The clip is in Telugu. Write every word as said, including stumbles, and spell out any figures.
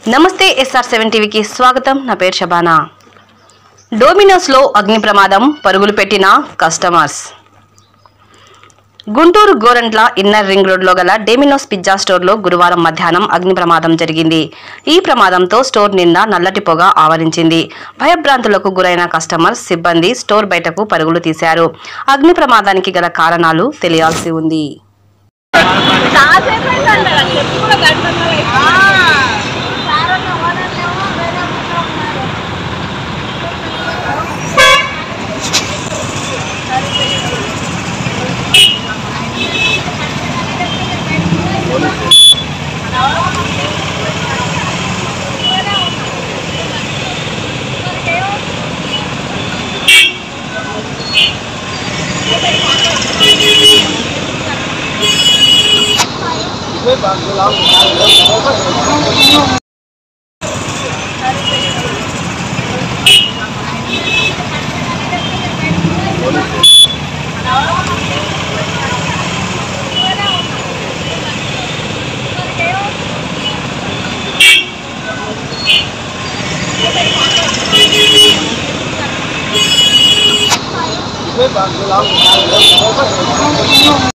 నమస్తే ఎస్ఆర్ సెవెన్ టీవీకి స్వాగతం. నా పేరు షబానా. డొమినోస్ లో అగ్ని ప్రమాదం, పరుగులు పెట్టిన customers. Guntur Gorantla inner ring road లో గల డొమినోస్ పిజ్జా స్టోర్ లో గురువారం మధ్యాహ్నం అగ్ని ప్రమాదం జరిగింది. ఈ ప్రమాదంతో స్టోర్ నిండా నల్లటి పొగ ఆవరించింది. భయభ్రాంతులకు గురైన కస్టమర్స్, సిబ్బంది స్టోర్ బయటకు పరుగులు తీశారు. అగ్ని ప్రమాదానికి గల కారణాలు తెలియాల్సి ఉంది. Với bạn